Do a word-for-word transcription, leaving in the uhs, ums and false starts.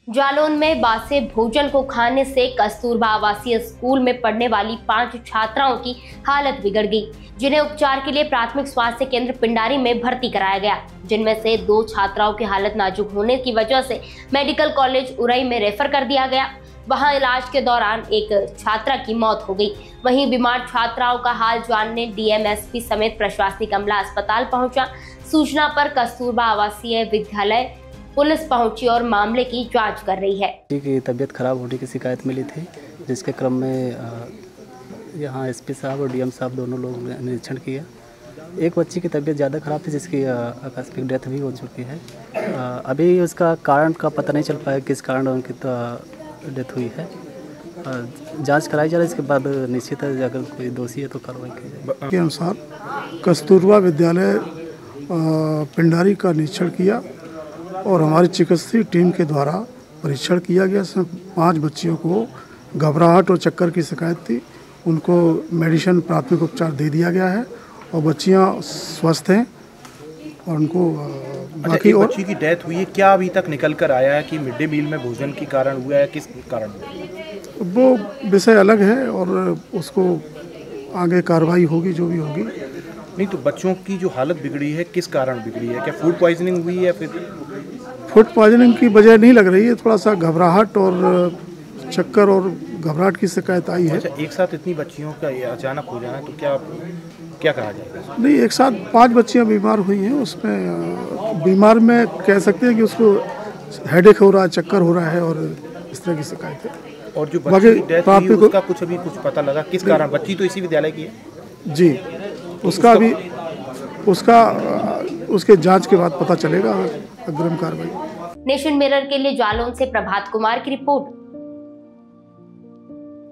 जालौन में बासे भोजन को खाने से कस्तूरबा आवासीय स्कूल में पढ़ने वाली पांच छात्राओं की हालत बिगड़ गई, जिन्हें उपचार के लिए प्राथमिक स्वास्थ्य केंद्र पिंडारी में भर्ती कराया गया, जिनमें से दो छात्राओं की हालत नाजुक होने की वजह से मेडिकल कॉलेज उरई में रेफर कर दिया गया। वहां इलाज के दौरान एक छात्रा की मौत हो गई। वहीं बीमार छात्राओं का हाल जानने डीएमएसपी समेत प्रशासनिक अमला अस्पताल पहुंचा। सूचना पर कस्तूरबा आवासीय विद्यालय पुलिस पहुंची और मामले की जांच कर रही है। की तबीयत खराब होने की शिकायत मिली थी, जिसके क्रम में यहाँ एसपी साहब और डीएम साहब दोनों लोग ने निरीक्षण किया। एक बच्ची की तबीयत ज़्यादा ख़राब थी, जिसकी आकस्मिक डेथ भी हो चुकी है। अभी उसका कारण का पता नहीं चल पाया किस कारण उनकी डेथ हुई है। जांच कराई जा रही है, इसके बाद निश्चित है अगर कोई दोषी है तो कार्रवाई की जाएगी। के अनुसार कस्तूरबा विद्यालय पिंडारी का निरीक्षण किया और हमारी चिकित्सीय टीम के द्वारा परीक्षण किया गया। इसमें पांच बच्चियों को घबराहट और चक्कर की शिकायत थी, उनको मेडिसिन प्राथमिक उपचार दे दिया गया है और बच्चियां स्वस्थ हैं और उनको अच्छा, बाकी एक और बच्ची की डेथ हुई है, क्या अभी तक निकल कर आया है कि मिड डे मील में भोजन के कारण हुआ है, किस कारण हुआ? वो विषय अलग है और उसको आगे कार्रवाई होगी जो भी होगी। नहीं तो बच्चों की जो हालत बिगड़ी है किस कारण बिगड़ी है? क्या फूड पॉइजनिंग हुई है? फिर फूड पॉइजनिंग की वजह नहीं लग रही है, थोड़ा सा घबराहट और चक्कर और घबराहट की शिकायत आई है। अच्छा, एक साथ इतनी बच्चियों का ये अचानक हो जाना तो क्या क्या कहा जाएगा? नहीं, एक साथ पांच बच्चियां बीमार हुई हैं। उसमें बीमार में कह सकते हैं कि उसको हेडेक हो रहा है, चक्कर हो रहा है और इस तरह की शिकायत है। और जो बच्ची की डेथ हुई उसका कुछ अभी कुछ पता लगा किस कारण? बच्ची तो इसी विद्यालय की है जी, उसका अभी उसका उसके जांच के बाद पता चलेगा अग्रिम कार्रवाई। नेशन मिरर के लिए जालौन से प्रभात कुमार की रिपोर्ट।